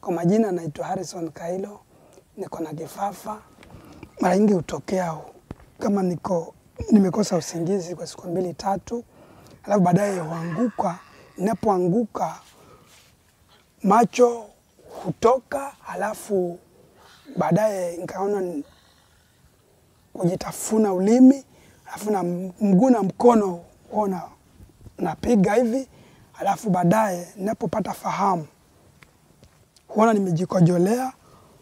Kwa majina naitwa Harrison Kailo, niko na kifafa. Mara nyingi hutokea kama nimekosa usingizi kwa siku 2-3, alafu baadaye huanguka. Ninapoanguka macho hutoka, alafu baadaye nikaona kujitafuna ulimi, alafu na mguu na mkono huona napiga hivi, alafu baadaye ninapopata fahamu huona nimejikojolea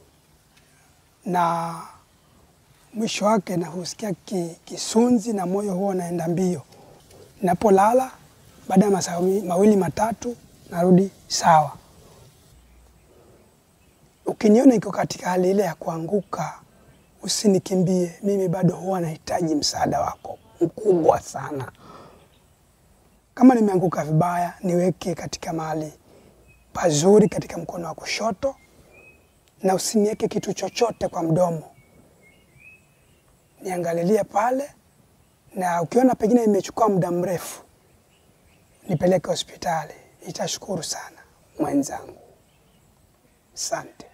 na mwisho wake na husikia kisunzi na moyo huo unaenda mbio. Ninapolala baada ya masaa 2-3 narudi sawa. Ukiniona niko katika hali ile ya kuanguka, usinikimbie. Mimi bado huwa nahitaji msaada wako mkubwa sana. Kama nimeanguka vibaya, niweke katika mahali pazuri katika mkono wa kushoto, na usiniweke kitu chochote kwa mdomo. Niangalilie pale, na ukiona pengine imechukua muda mrefu, nipeleke hospitali. Nitashukuru sana mwenzangu. Asante.